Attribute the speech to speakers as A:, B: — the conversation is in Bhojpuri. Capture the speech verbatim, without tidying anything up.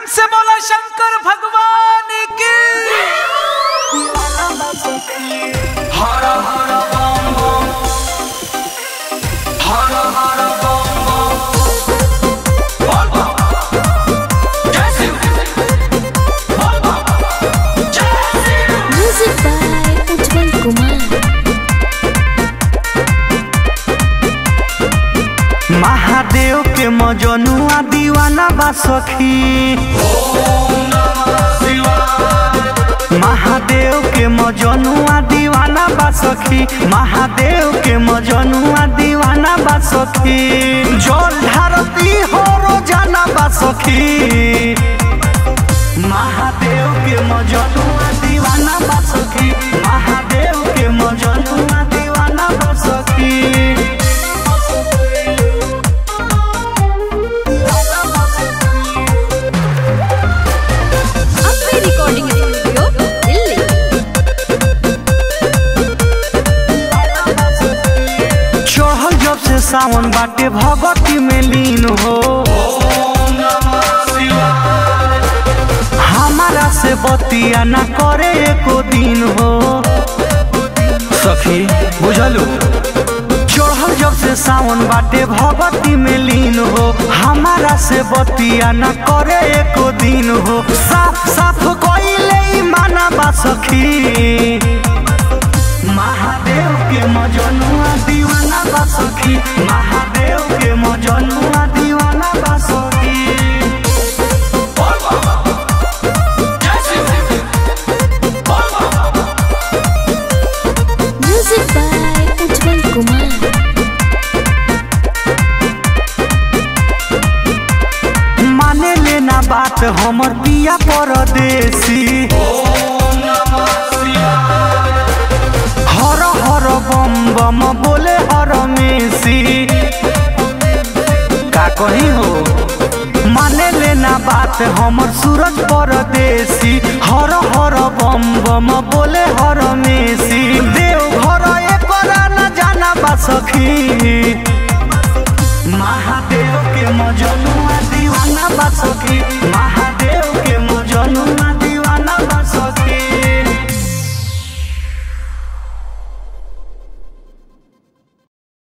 A: से बोला शंकर भगवान की। हर हर बम बम, हर हर बम बम, बोल बम जय शिव, बोल बम जय शिव।
B: Music by Ujjwal Kumar.
C: महादेव के मजनुआ दीवाना बा सखी। महादेव के मजनुआ दीवाना बा सखी। महादेव के मजनुआ दीवाना बा सखी। जल ढारती हो रोजाना बा सखी। महादेव के मजनुआ दीवाना बा सखी। महादेव के मजनुआ दीवाना बा सखी। सावन बाटे भगवती में लीन हो। हमारा से बतिया न करे एको दिन हो। सखी बुझलू चढ़ल जब से सावन बाटे भगवती में लीन हो। हमारा से बतिया न करे एको दिन हो। साफ साफ कोई माना बा सखी। महादेव के मजनुआ दीवाना बा सखी। महादेव के मजनुआ दीवाना बा सखी।
B: Music by Ujjwal Kumar.
C: माने लेना बात हमर पिया परदेसी। हर हर बम बम बोले हर मेसी। का कही हो माने लेना बात हमर सूरज परदेसी। हर हर बम बम बोले हर मेसी। देव घर एक न जाना बा सखी। महादेव के मजनुआ दीवाना बा सखी।